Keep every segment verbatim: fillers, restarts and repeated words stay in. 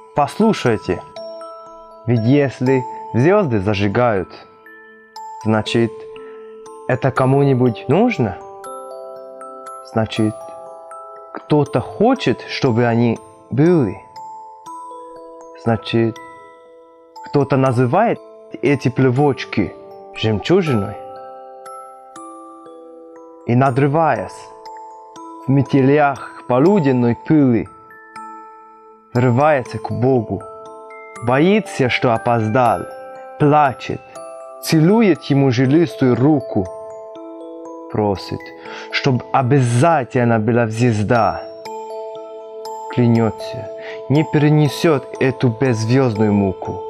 Послушайте, ведь если звезды зажигают, значит, это кому-нибудь нужно? Значит, кто-то хочет, чтобы они были. Значит, кто-то называет эти плевочки жемчужиной. И надрываясь в метелях полуденной пыли, врывается к Богу, боится, что опоздал, плачет, целует ему жилистую руку, просит, чтобы обязательно была звезда, клянется, не перенесет эту беззвездную муку.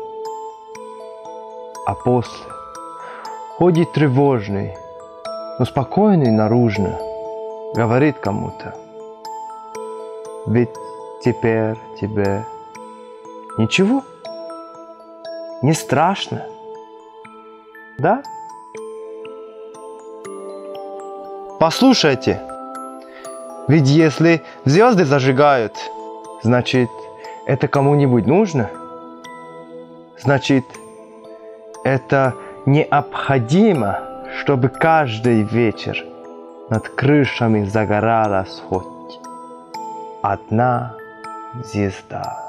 А после ходит тревожный, но спокойный наружно, говорит кому-то: ведь теперь тебе ничего, не страшно, да? Послушайте, ведь если звезды зажигают, значит, это кому-нибудь нужно? Значит, это необходимо, чтобы каждый вечер над крышами загоралась хоть одна звезда.